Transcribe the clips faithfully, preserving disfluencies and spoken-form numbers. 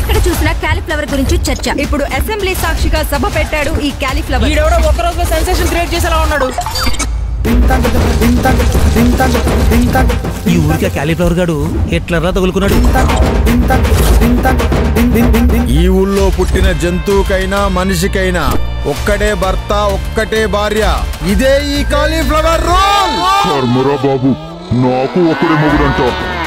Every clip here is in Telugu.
ఎక్కడ చూసినా క్యాలీఫ్లవర్ గురించి చర్చ. ఇప్పుడు అసెంబ్లీ సాక్షిగా సభ పెట్టాడు ఈ క్యాలీఫ్లవర్. ఈడెవడో ఒక్క రోజులో సెన్సేషన్ క్రియేట్ చేసేలా ఉన్నాడు. ఈ ఊరికే క్యాలీఫ్లవర్ గాడు హిట్లర్లా తగులుకున్నాడు. ఈ ఊళ్ళో పుట్టిన జంతువుకైనా మనిషికైనా ఒక్కటే భర్త ఒక్కటే భార్య. ఇదే ఈ కాలీఫ్లవర్ రోల్. కర్మరా బాబు, నాకు ఒకడే మొగుడంట.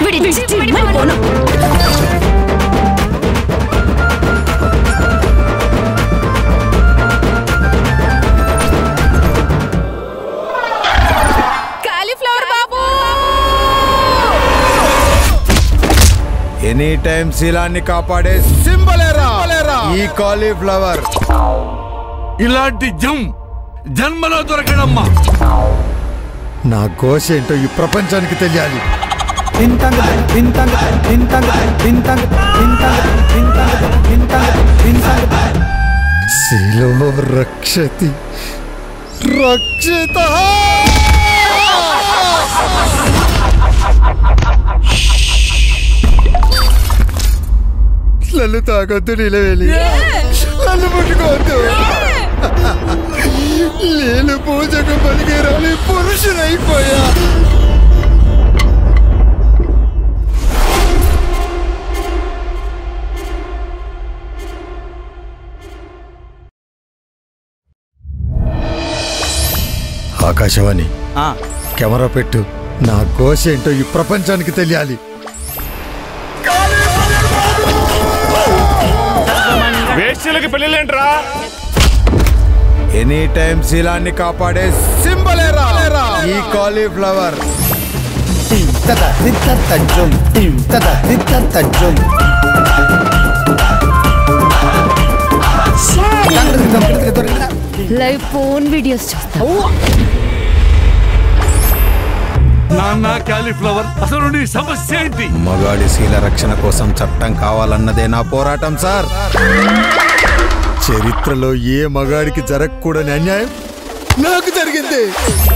క్యాలీఫ్లవర్ బాబు ఎనీ టైం శీలాన్ని కాపాడే సింబలేరా ఈ కాలీఫ్లవర్. ఇలాంటి జం జన్మలో దొరకడమ్మా. నా ఘోష ఏంటో ఈ ప్రపంచానికి తెలియాలి. శీలో రక్షతి రక్షిత. నన్ను తాగొద్దు నిలవేలి, నన్ను ముట్టుకోవద్దు. నేను పూజకు పలికేరాలి పురుషునైపోయా. ఆకాశవాణి కెమెరా పెట్టు. నా ఘోష ఏంటో ఈ ప్రపంచానికి తెలియాలి. వేశ్యలకి పెళ్ళిలేంట్రా? ఎనీ టైం శీలాన్ని కాపాడే సింబలేరా ఈ కాలీఫ్లవర్. లైవ్ ఫోన్ వీడియోస్ చూస్తావు. నాన్న క్యాలీఫ్లవర్, అసలు నీ సమస్య ఏంటి? మగాడి శీల రక్షణ కోసం చట్టం కావాలన్నదే నా పోరాటం సార్. చరిత్రలో ఏ మగాడికి జరగకూడని అన్యాయం నాకు జరిగింది.